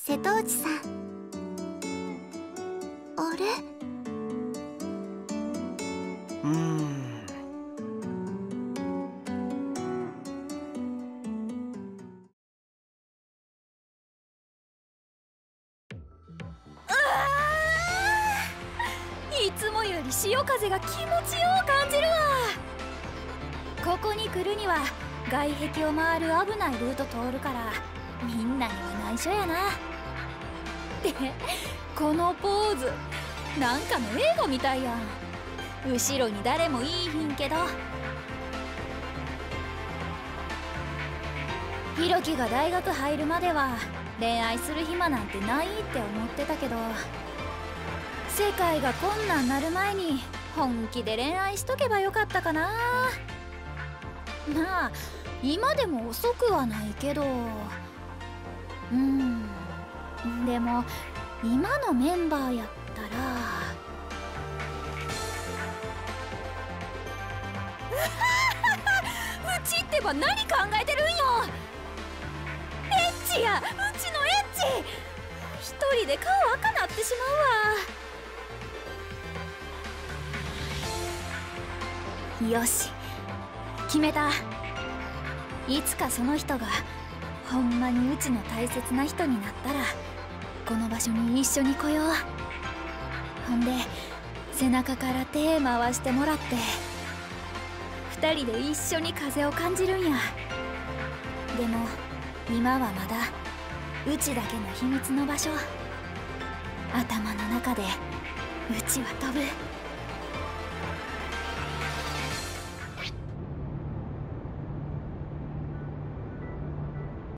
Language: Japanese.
瀬戸内さん。あれ？ いつもより潮風が気持ちよう感じるわ。ここに来るには外壁を回る危ないルート通るからみんなには内緒やな。でこのポーズなんかの映画みたいやん。後ろに誰もいいひんけど。ひろきが大学入るまでは恋愛する暇なんてないって思ってたけど、世界がこんなんなる前に本気で恋愛しとけばよかったかな。まあ今でも遅くはないけど、でも今のメンバーやったらうちってば何考えてるんよ。エッチや、うちのエッチ。一人で顔赤なってしまうわ。よし決めた。いつかその人がほんまにうちの大切な人になったらこの場所に一緒に来よう。ほんで背中から手回してもらって二人で一緒に風を感じるんや。でも今はまだうちだけの秘密の場所。頭の中でうちは飛ぶ。